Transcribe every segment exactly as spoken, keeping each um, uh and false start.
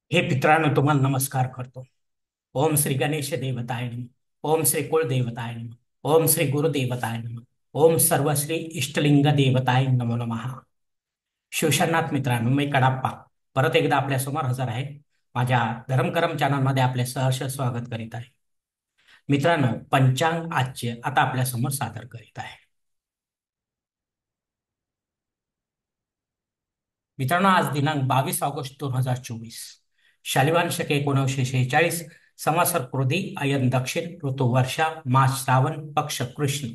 हे पितरांनो, तुम्हाला नमस्कार करतो. ओम श्री गणेश देवताय नमः. ओम श्री कुळ देवताय नमः. ओम श्री गुरुदेवताय नमः. ओम सर्वश्री इष्टलिंग देवताय नमो नमः. शिवशरणात मित्रांनो, मी कडाप्पा परत एकदा आपल्या समोर हजर आहे. माझ्या धर्मकरम चॅनलमध्ये आपले सहर्ष स्वागत करीत आहे. मित्रांनो, पंचांग आजचे आता आपल्या समोर सादर करीत आहे. मित्रांनो, आज दिनांक बावीस ऑगस्ट दोन हजार चोवीस, शालिवान शके एकोणीसशे शेहेचाळीस, संवत्सर क्रोधी अयन दक्षिण, ऋतू वर्षा, मास श्रावण, पक्ष कृष्ण.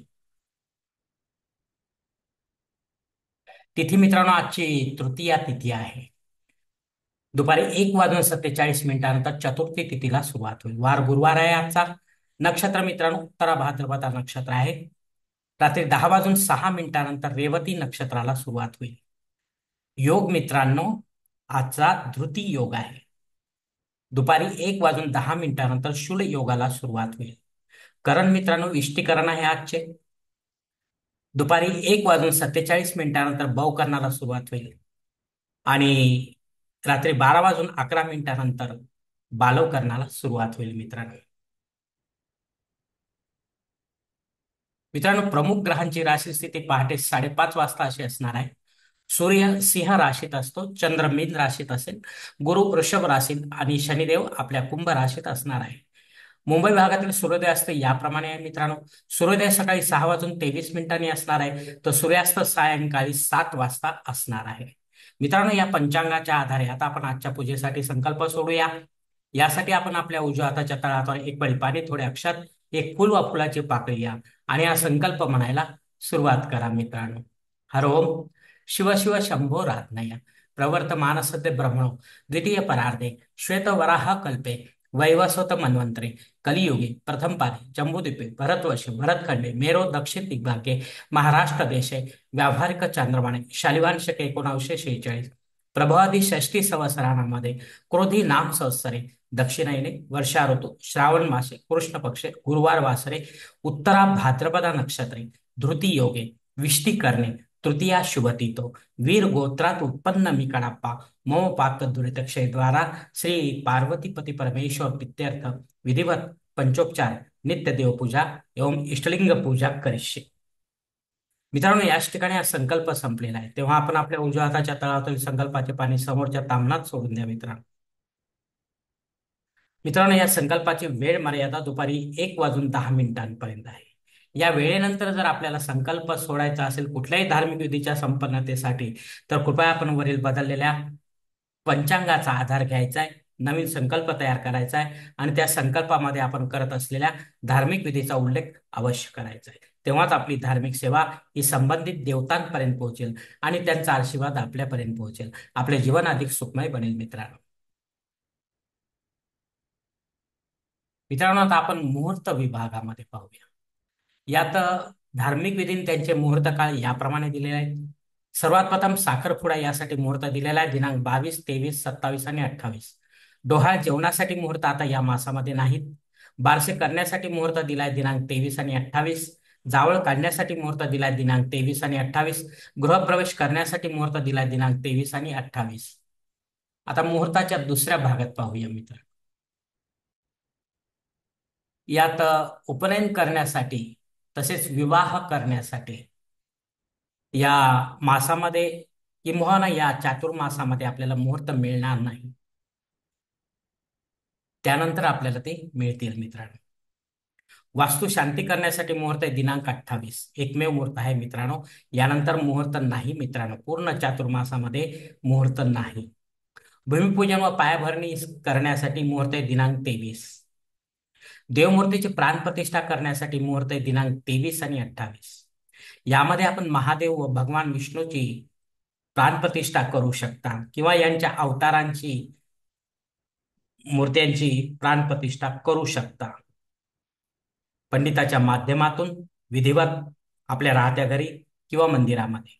तिथी मित्रांनो, आजची तृतीया तिथी आहे. दुपारी एक वाजून सत्तेचाळीस मिनिटानंतर चतुर्थी तिथीला सुरुवात होईल. वार गुरुवार आहे आजचा. नक्षत्र मित्रांनो, उत्तरा भाद्रपदा नक्षत्र आहे. रात्री दहा वाजून सहा मिनिटानंतर रेवती नक्षत्राला सुरुवात होईल. योग मित्रांनो, आजचा धृती योग आहे. दुपारी एक वाजून दहा मिनिटानंतर शूल योगाला सुरुवात होईल. करण मित्रांनो, इष्टीकरण आहे आजचे. दुपारी एक वाजून सत्तेचाळीस मिनिटानंतर बवकरणाला सुरुवात होईल आणि रात्री बारा वाजून अकरा मिनिटानंतर बालवकरणाला सुरुवात होईल. मित्रांनो मित्रांनो प्रमुख ग्रहांची राशी स्थिती पहाटे साडेपाच वाजता अशी असणार आहे. सूर्य सिंह राशीत असतो, चंद्र मीन राशीत असेल, गुरु वृषभ राशीत आणि शनिदेव आपल्या कुंभ राशीत असणार आहे. मुंबई भागातील सूर्योदय असते याप्रमाणे आहे. मित्रांनो, सूर्योदय सकाळी सहा वाजून तेवीस मिनिटांनी असणार आहे, तर सूर्यास्त सायंकाळी सात वाजता असणार आहे. मित्रांनो, या पंचांगाच्या आधारे आता आपण आजच्या पूजेसाठी संकल्प सोडूया. यासाठी आपण आपल्या उजव्या हाताच्या तळहातावर एक पळी पाणी, थोडे अक्षत, एक फुल व फुलाची पाकळी या आणि हा संकल्प म्हणायला सुरुवात करा. मित्रांनो, हर ओम शिव शिव शंभो रात्नय प्रवर्तमान सद्य ब्रह्मणो द्वितीय परार्धे श्वेतवराह कल्पे वैवस्वत मन्वंतरे कलियुगे प्रथम पादे जम्बूद्वीपे भरतवर्षे भरतखंडे मेरो दक्षिण दिग्भागे महाराष्ट्र देशे व्यावहारिक चांद्रमाने शालिवान शके एकोणीसशे शेहेचाळीस प्रभावादी षष्टी संवत्सरामध्ये क्रोधी नाम संवत्सरे दक्षिणायने वर्षा ऋतू श्रावण मासे कृष्ण पक्षे गुरुवार वासरे उत्तरा भाद्रपदा नक्षत्रे धृती योगे विष्टी करणे तृतीया शुभतीतो वीर गोत्रात उत्पन्न मी कडाप्पा मम पाक दुरितक्षय द्वारा श्री पार्वतीपती परमेश्वर प्रीत्यर्थ विधिवत पंचोपचार नित्य देवपूजा एवं इष्टलिंग पूजा करिष्ये. मित्रांनो, याच ठिकाणी हा संकल्प संपलेला आहे. तेव्हा आपण आपल्या उजव्या हाताच्या तळहातातील संकल्पाचे पाणी समोरच्या तामनात सोडून द्या. मित्रांनो मित्रांनो या संकल्पाची वेळ मर्यादा दुपारी एक वाजून दहा मिनिटांपर्यंत आहे. या वेळेनंतर जर आपल्याला संकल्प सोडायचा असेल कुठल्याही धार्मिक विधीच्या संपन्नतेसाठी, तर कृपया आपण वरील बदललेल्या पंचांगाचा आधार घ्यायचा आहे, नवीन संकल्प तयार करायचा आहे आणि त्या संकल्पामध्ये आपण करत असलेल्या धार्मिक विधीचा उल्लेख अवश्य करायचा आहे. तेव्हाच आपली धार्मिक सेवा ही संबंधित देवतांपर्यंत पोहोचेल आणि त्यांचा आशीर्वाद आपल्यापर्यंत पोहोचेल. आपले जीवन अधिक सुखमय बनेल. मित्रांनो मित्रांनो आता आपण मुहूर्त विभागामध्ये पाहूया. यात धार्मिक विधीने त्यांचे मुहूर्त काळ याप्रमाणे दिलेले आहेत. सर्वात प्रथम साखरपुडा यासाठी मुहूर्त दिलेला आहे दिनांक बावीस, तेवीस, सत्तावीस आणि अठ्ठावीस. डोहाळ जेवणासाठी मुहूर्त आता या मासामध्ये नाहीत. बारसे करण्यासाठी मुहूर्त दिलाय दिनांक तेवीस आणि अठ्ठावीस. जावळ काढण्यासाठी मुहूर्त दिलाय दिनांक तेवीस आणि अठ्ठावीस. गृहप्रवेश करण्यासाठी मुहूर्त दिलाय दिनांक तेवीस आणि अठ्ठावीस. आता मुहूर्ताच्या दुसऱ्या भागात पाहूया. मित्र यात उपनयन करण्यासाठी तसेच विवाह करण्यासाठी या मासामध्ये किंबहुना या चातुर्मासामध्ये आपल्याला मुहूर्त मिळणार नाही. त्यानंतर आपल्याला ते मिळतील. मित्रांनो, वास्तू शांती करण्यासाठी मुहूर्त आहे दिनांक अठ्ठावीस, एकमेव मुहूर्त आहे. मित्रांनो, यानंतर मुहूर्त नाही. मित्रांनो, पूर्ण चातुर्मासामध्ये मुहूर्त नाही. भूमिपूजन व पायाभरणी करण्यासाठी मुहूर्त आहे दिनांक तेवीस. देवमूर्तीची प्राणप्रतिष्ठा करण्यासाठी मुहूर्त आहे दिनांक तेवीस आणि अठ्ठावीस. यामध्ये आपण महादेव व भगवान विष्णूची प्राणप्रतिष्ठा करू शकता किंवा यांच्या अवतारांची मूर्त्यांची प्राणप्रतिष्ठा करू शकता. पंडिताच्या माध्यमातून विधिवत आपल्या राहत्या घरी किंवा मंदिरामध्ये.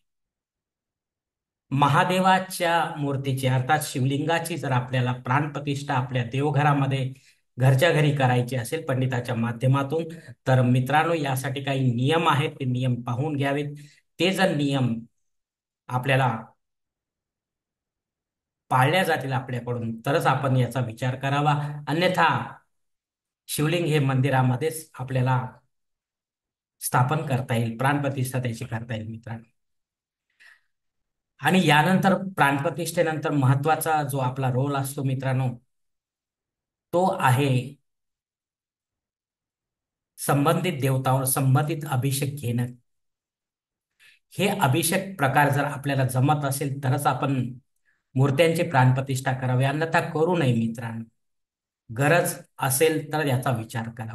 महादेवाच्या मूर्तीची अर्थात शिवलिंगाची जर आपल्याला प्राणप्रतिष्ठा आपल्या देवघरामध्ये घरच्या घरी करायची असेल पंडिताच्या माध्यमातून, तर मित्रांनो यासाठी काही नियम आहेत, ते नियम पाहून घ्यावेत. ते जर नियम आपल्याला पाळल्या जातील आपल्याकडून तरच आपण याचा विचार करावा. अन्यथा शिवलिंग हे मंदिरामध्येच आपल्याला स्थापन करता येईल, प्राणप्रतिष्ठा त्याची करता येईल मित्रांनो. आणि यानंतर प्राणप्रतिष्ठेनंतर महत्वाचा जो आपला रोल असतो मित्रांनो, तो आहे संबंधित देवतावर संबंधित अभिषेक घेणं. हे अभिषेक प्रकार जर आपल्याला जमत असेल तरच आपण मूर्त्यांची प्राणप्रतिष्ठा करावी, अन्यथा करू नये मित्रांनो. गरज असेल तर याचा विचार करावा.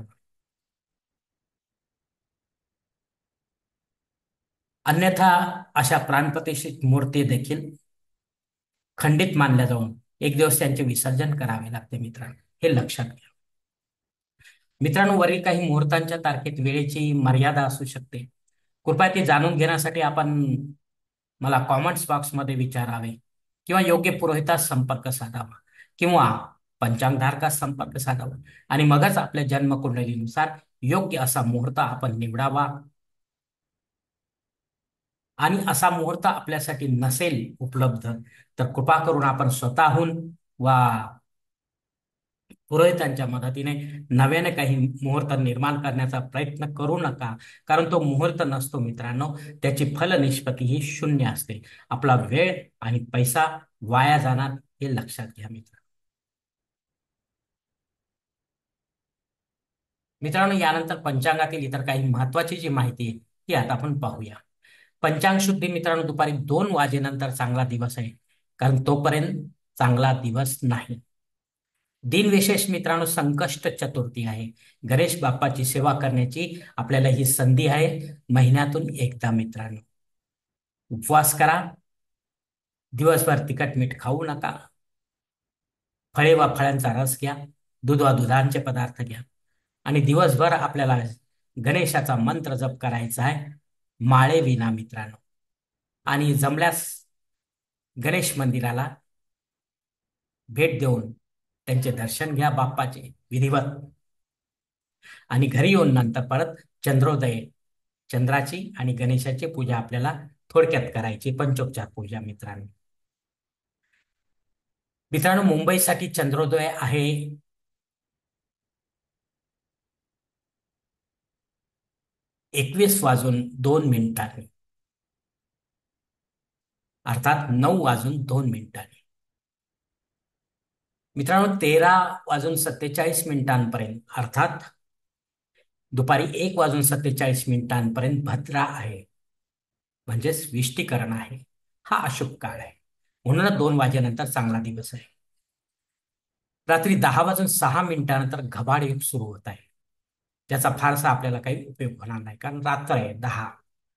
अन्यथा अशा प्राणप्रतिष्ठित मूर्ती देखील खंडित मानल्या जाऊन एक दिवस त्यांचे विसर्जन करावे लागते मित्रांनो, हे लक्षात घ्या. मित्रांनो, वरील काही मुहूर्तांच्या तारखेत वेळेची मर्यादा असू शकते. कृपया ते जाणून घेण्यासाठी आपण मला कॉमेंट्स बॉक्समध्ये विचारावे किंवा योग्य पुरोहितास संपर्क साधावा किंवा पंचांगधारकास संपर्क साधावा आणि मगच आपल्या जन्मकुंडलीनुसार योग्य असा मुहूर्त आपण निवडावा. आणि असा मुहूर्त आपल्यासाठी नसेल उपलब्ध तर कृपा करून आपण स्वतःहून वा पुरोहितांच्या मदतीने नव्याने काही मुहूर्त निर्माण करण्याचा प्रयत्न करू नका, कारण तो मुहूर्त नसतो मित्रांनो. त्याची फल निष्पत्ती ही शून्य असते. आपला वेळ आणि पैसा वाया जाणार, हे लक्षात घ्या मित्र. मित्रांनो, यानंतर पंचांगातील इतर काही महत्वाची जी माहिती आहे ती आता आपण पाहूया. पंचांग शुद्धी मित्रांनो दुपारी दोन वाजेनंतर चांगला दिवस आहे, कारण तोपर्यंत चांगला दिवस नाही. दिनविशेष मित्रांनो संकष्ट चतुर्थी आहे. गणेश बाप्पाची सेवा करण्याची आपल्याला ही संधी आहे महिन्यातून एकदा मित्रांनो. उपवास करा, दिवसभर तिखट मीठ खाऊ नका, फळे वा फळांचा रस घ्या, दूध वा दुधांचे पदार्थ घ्या आणि दिवसभर आपल्याला गणेशाचा मंत्र जप करायचा आहे माळे विना मित्रांनो. आणि जमल्यास गणेश मंदिराला भेट देऊन त्यांचे दर्शन घ्या बाप्पाचे विधिवत. आणि घरी येऊन नंतर परत चंद्रोदय चंद्राची आणि गणेशाची पूजा आपल्याला थोडक्यात करायची, पंचोपचार पूजा मित्रांनो. मित्रांनो, मुंबईसाठी चंद्रोदय आहे एकवीस वाजून दोन मिनिटांनी, अर्थात नऊ वाजून दोन मिनिटांनी. मित्रांनो, तेरा वाजून सत्तेचाळीस मिनिटांपर्यंत अर्थात दुपारी एक वाजून सत्तेचाळीस मिनिटांपर्यंत भद्रा आहे, म्हणजेच विष्टीकरण आहे. हा अशुभ काळ आहे, म्हणूनच दोन वाजेनंतर चांगला दिवस आहे. रात्री दहा वाजून सहा मिनिटानंतर घबाड युग सुरू होत आहे. त्याचा फारसा आपल्याला काही उपयोग होणार नाही, कारण रात्र आहे दहा.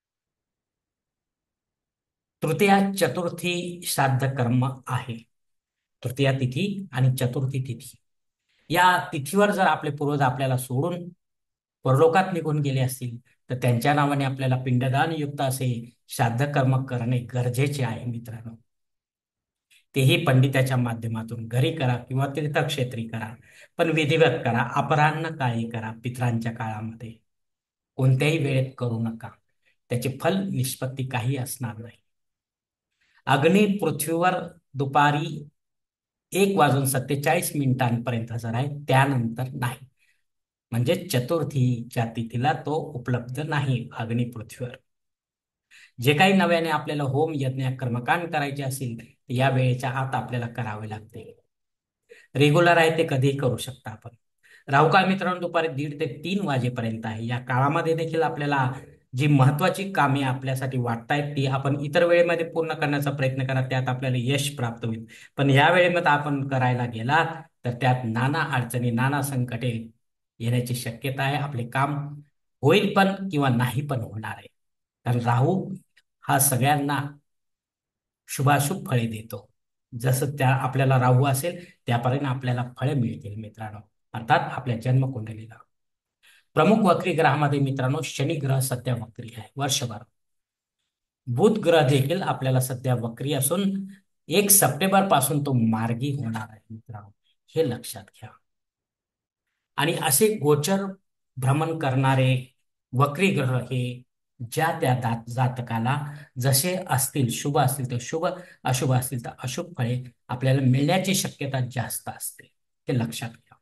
तृतीया चतुर्थी श्राद्ध कर्म आहे. तृतीया तिथी आणि चतुर्थी तिथी या तिथीवर जर आपले पूर्वज आपल्याला सोडून परलोकात निघून गेले असतील तर त्यांच्या नावाने आपल्याला पिंडदान युक्त असे श्राद्ध कर्म करणे गरजेचे आहे मित्रांनो. तेही पंडिताच्या माध्यमातून घरी करा किंवा तीर्थक्षेत्री करा, पण विधिवत करा. अपराह्न काळी करा, पितरांच्या काळामध्ये कोणत्याही वेळेत करू नका. त्याचे फल निष्पत्ती काही असणार नाही. अग्नी पृथ्वीवर दुपारी एक वाजून सत्तेचाळीस मिनिटांपर्यंत हजर आहे, त्यानंतर नाही. म्हणजे चतुर्थीच्या तिथीला तो उपलब्ध नाही अग्नी पृथ्वीवर. जे काही नव्याने आपल्याला होम यज्ञ कर्मकांड करायचे असेल तर या वेळेच्या आत आपल्याला करावे लागते. रेग्युलर आहे ते कधीही करू शकता आपण. राहुकाळ मित्रांनो दुपारी दीड ते तीन वाजेपर्यंत आहे. या काळामध्ये देखील आपल्याला जी महत्वाची कामे आपल्यासाठी वाटतायत ती आपण इतर वेळेमध्ये पूर्ण करण्याचा प्रयत्न करा, त्यात आपल्याला यश प्राप्त होईल. पण या वेळेमध्ये आपण करायला गेला तर त्यात नाना अडचणी नाना संकटे येण्याची शक्यता आहे. आपले काम होईल पण किंवा नाही पण होणार आहे, कारण राहू हा सगळ्यांना शुभाशुभ फळे देतो. जसं त्या आपल्याला राहू असेल त्यापर्यंत आपल्याला फळे मिळतील मित्रांनो, अर्थात आपल्या जन्मकुंडलीला. प्रमुख वक्री ग्रहामध्ये मित्रांनो शनी ग्रह सध्या वक्री आहे वर्षभर. बुध ग्रह देखील आपल्याला सध्या वक्री असून एक सप्टेंबर पासून तो मार्गी होणार आहे मित्रांनो, हे लक्षात घ्या. आणि असे गोचर भ्रमण करणारे वक्री ग्रह हे ज्या त्या दात जातकाला जसे असतील, शुभ असतील तर शुभ, अशुभ असतील तर अशुभ फळे आपल्याला मिळण्याची शक्यता जास्त असते, ते लक्षात घ्या.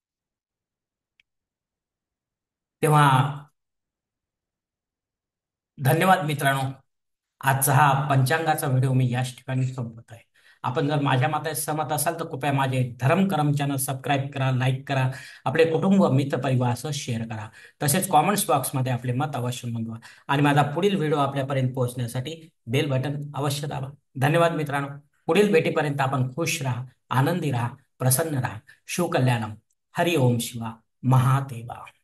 तेव्हा धन्यवाद मित्रांनो. आजचा हा पंचांगाचा व्हिडिओ मी याच ठिकाणी संपवत आहे. आपण जर माझ्या मते सहमत असाल तर कृपया माझे धर्म करम चॅनल सबस्क्राईब करा, लाईक करा, आपले कुटुंब मित्र परिवारासह शेअर करा. तसेच कॉमेंट्स बॉक्समध्ये आपले मत अवश्य नोंदवा आणि माझा पुढील व्हिडिओ आपल्यापर्यंत पोहोचण्यासाठी बेल बटन अवश्य दाबा. धन्यवाद मित्रांनो. पुढील भेटीपर्यंत आपण खुश राहा, आनंदी राहा, प्रसन्न राहा. शिवकल्याणम. हरि ओम शिवा महादेवा.